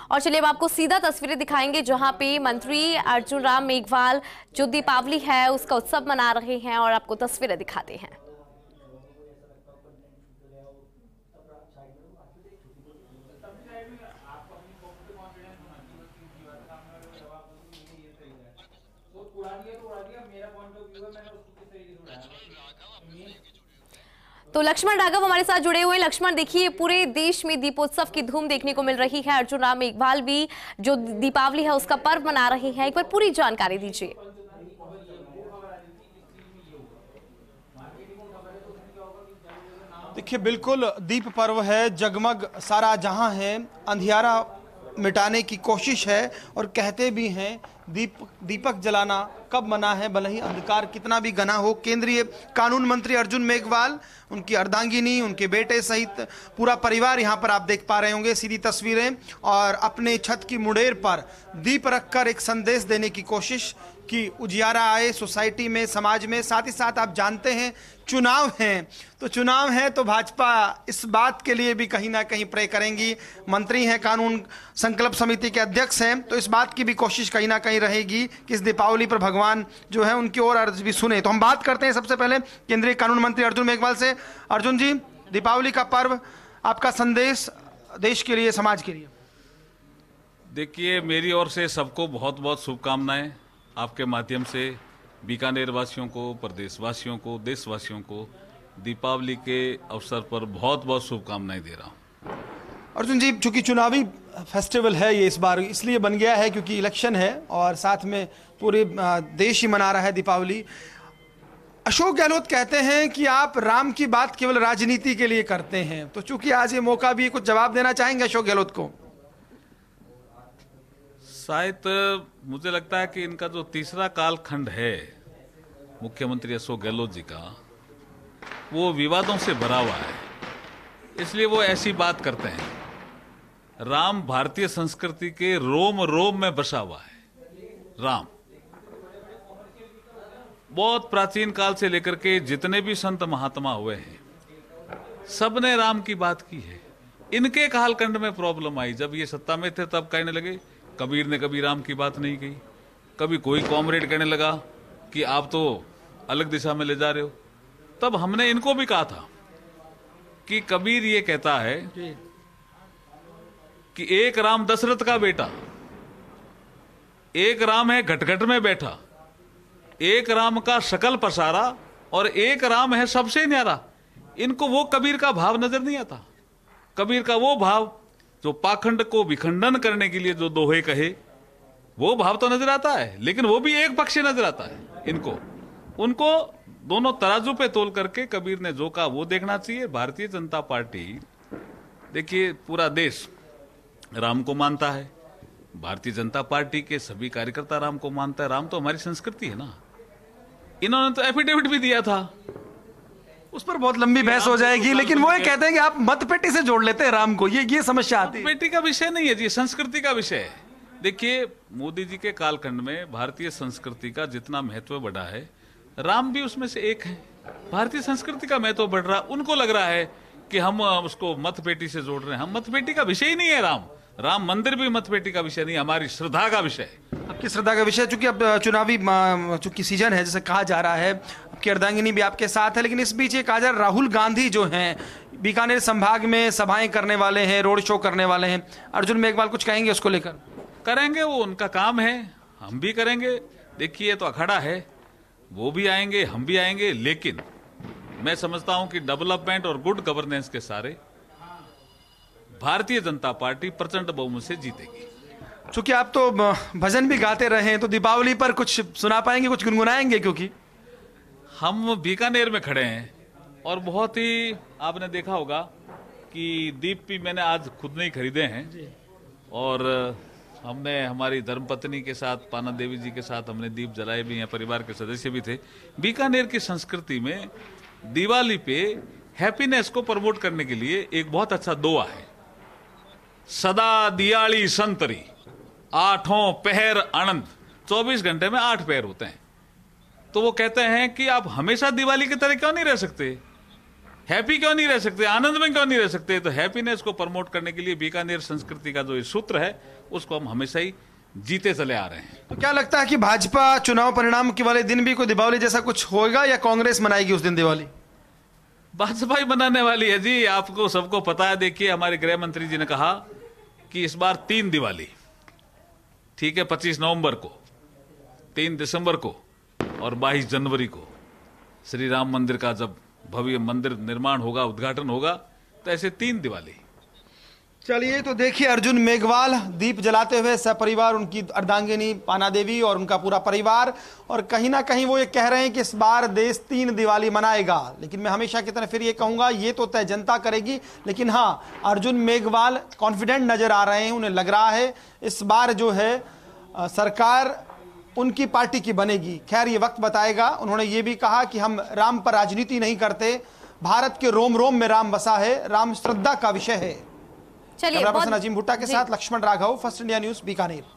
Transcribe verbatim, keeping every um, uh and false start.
और चलिए अब आपको सीधा तस्वीरें दिखाएंगे जहां पे मंत्री अर्जुन राम मेघवाल जो दीपावली है उसका उत्सव मना रहे हैं और आपको तस्वीरें दिखाते हैं। तो लक्ष्मण राघव हमारे साथ जुड़े हुए। लक्ष्मण, देखिए पूरे देश में दीपोत्सव की धूम देखने को मिल रही है। अर्जुन राम मेघवाल भी जो दीपावली है उसका पर्व मना रहे हैं, एक बार पूरी जानकारी दीजिए। देखिए, बिल्कुल दीप पर्व है, जगमग सारा जहां है, अंधियारा मिटाने की कोशिश है और कहते भी हैं दीप दीपक जलाना कब मना है, भले ही अंधकार कितना भी घना हो। केंद्रीय कानून मंत्री अर्जुन मेघवाल, उनकी अर्धांगिनी, उनके बेटे सहित पूरा परिवार यहाँ पर आप देख पा रहे होंगे सीधी तस्वीरें, और अपने छत की मुंडेर पर दीप रखकर एक संदेश देने की कोशिश कि उजियारा आए सोसाइटी में, समाज में। साथ ही साथ आप जानते हैं चुनाव हैं, तो चुनाव है तो भाजपा इस बात के लिए भी कहीं ना कहीं प्रे करेंगी। मंत्री हैं, कानून संकल्प समिति के अध्यक्ष हैं, तो इस बात की भी कोशिश कहीं ना कहीं रहेगी कि इस दीपावली पर भगवान जो है उनकी ओर अर्ज भी सुने। तो हम बात करते हैं सबसे पहले केंद्रीय कानून मंत्री अर्जुन मेघवाल से। अर्जुन जी, दीपावली का पर्व, आपका संदेश देश के लिए, समाज के लिए। देखिए, मेरी ओर से सबको बहुत बहुत शुभकामनाएं। आपके माध्यम से बीकानेर वासियों को, प्रदेशवासियों को, देशवासियों को दीपावली के अवसर पर बहुत बहुत शुभकामनाएं दे रहा हूं। अर्जुन जी, चूंकि चुनावी फेस्टिवल है ये इस बार इसलिए बन गया है क्योंकि इलेक्शन है और साथ में पूरे देश ही मना रहा है दीपावली। अशोक गहलोत कहते हैं कि आप राम की बात केवल राजनीति के लिए करते हैं, तो चूंकि आज ये मौका भी, कुछ जवाब देना चाहेंगे अशोक गहलोत को? शायद मुझे लगता है कि इनका जो तीसरा कालखंड है मुख्यमंत्री अशोक गहलोत जी का, वो विवादों से भरा हुआ है, इसलिए वो ऐसी बात करते हैं। राम भारतीय संस्कृति के रोम रोम में बसा हुआ है। राम बहुत प्राचीन काल से लेकर के जितने भी संत महात्मा हुए हैं, सबने राम की बात की है। इनके कालखंड में प्रॉब्लम आई, जब ये सत्ता में थे तब कहने लगे, कबीर ने कभी राम की बात नहीं कही। कभी कोई कॉमरेड कहने लगा कि आप तो अलग दिशा में ले जा रहे हो, तब हमने इनको भी कहा था कि कबीर ये कहता है कि एक राम दशरथ का बेटा, एक राम है घटघट में बैठा, एक राम का शकल पसारा और एक राम है सबसे न्यारा। इनको वो कबीर का भाव नजर नहीं आता। कबीर का वो भाव जो पाखंड को विखंडन करने के लिए जो दोहे कहे, वो भाव तो नजर आता है, लेकिन वो भी एक पक्ष नजर आता है इनको। उनको दोनों तराजू पे तोल करके कबीर ने जो कहा वो देखना चाहिए। भारतीय जनता पार्टी, देखिए पूरा देश राम को मानता है, भारतीय जनता पार्टी के सभी कार्यकर्ता राम को मानता है। राम तो हमारी संस्कृति है ना। इन्होंने तो एफिडेविट भी दिया था, उस पर बहुत लंबी बहस हो जाएगी, लेकिन वो ये कहते हैं कि आप मतपेटी से जोड़ लेते हैं राम को, ये ये समस्या आती है। मतपेटी का विषय नहीं है जी, संस्कृति का विषय है। देखिए, मोदी जी के कालखंड में भारतीय संस्कृति का जितना महत्व बढ़ा है, राम भी उसमें से एक है। भारतीय संस्कृति का महत्व बढ़ रहा, उनको लग रहा है कि हम उसको मतपेटी से जोड़ रहे हैं। हम मतपेटी का विषय ही नहीं है राम। राम मंदिर भी मतपेटी का विषय नहीं, हमारी श्रद्धा का विषय है। आपकी श्रद्धा का विषय, चूंकि अब चुनावी चूंकि सीजन है, जैसे कहा जा रहा है, आपकी अर्धांगिनी भी आपके साथ है, लेकिन इस बीच ये कहा जा रहा है राहुल गांधी जो हैं बीकानेर संभाग में सभाएं करने वाले हैं, रोड शो करने वाले हैं। अर्जुन मेघवाल कुछ कहेंगे उसको लेकर? करेंगे, वो उनका काम है, हम भी करेंगे। देखिए, तो अखाड़ा है, वो भी आएंगे, हम भी आएंगे, लेकिन मैं समझता हूं कि डेवलपमेंट और गुड गवर्नेंस के सारे भारतीय जनता पार्टी प्रचंड बहुमत से जीतेगी। चूंकि आप तो भजन भी गाते रहे हैं, तो दीपावली पर कुछ सुना पाएंगे, कुछ गुनगुनाएंगे? क्योंकि हम बीकानेर में खड़े हैं और बहुत ही, आपने देखा होगा कि दीप भी मैंने आज खुद नहीं खरीदे हैं, और हमने हमारी धर्मपत्नी के साथ, पाना देवी जी के साथ हमने दीप जलाए भी हैं, परिवार के सदस्य भी थे। बीकानेर की संस्कृति में दिवाली पे हैप्पीनेस को प्रमोट करने के लिए एक बहुत अच्छा दोहा है, सदा दियाली संतरी आठों पहर आनंद। चौबीस घंटे में आठ पहर होते हैं, तो वो कहते हैं कि आप हमेशा दिवाली की तरह क्यों नहीं रह सकते? हैप्पी क्यों नहीं रह सकते, आनंद में क्यों नहीं रह सकते? तो हैप्पीनेस को प्रमोट करने के लिए बीकानेर संस्कृति का जो ये सूत्र है उसको हम हमेशा ही जीते चले आ रहे हैं। तो क्या लगता है कि भाजपा चुनाव परिणाम के वाले दिन भी कोई दीपावली जैसा कुछ होगा या कांग्रेस मनाएगी उस दिन दिवाली? भाजपा ही बनाने वाली है जी, आपको सबको पता है। देखिए हमारे गृह मंत्री जी ने कहा कि इस बार तीन दिवाली, ठीक है, पच्चीस नवंबर को, तीन दिसंबर को और बाईस जनवरी को श्री राम मंदिर का जब भव्य मंदिर निर्माण होगा, उद्घाटन होगा, तो ऐसे तीन दिवाली। चलिए तो देखिए अर्जुन मेघवाल दीप जलाते हुए सपरिवार, उनकी अर्धांगिनी पाना देवी और उनका पूरा परिवार, और कहीं ना कहीं वो ये कह रहे हैं कि इस बार देश तीन दिवाली मनाएगा। लेकिन मैं हमेशा की तरह फिर ये कहूंगा, ये तो तय जनता करेगी। लेकिन हाँ, अर्जुन मेघवाल कॉन्फिडेंट नजर आ रहे हैं, उन्हें लग रहा है इस बार जो है आ, सरकार उनकी पार्टी की बनेगी। खैर ये वक्त बताएगा। उन्होंने ये भी कहा कि हम राम पर राजनीति नहीं करते, भारत के रोम रोम में राम बसा है, राम श्रद्धा का विषय है। चलिए, कैमरा पर्सन अजीम भुट्टा के साथ Lakshman Raghav, First India News, Bikaner.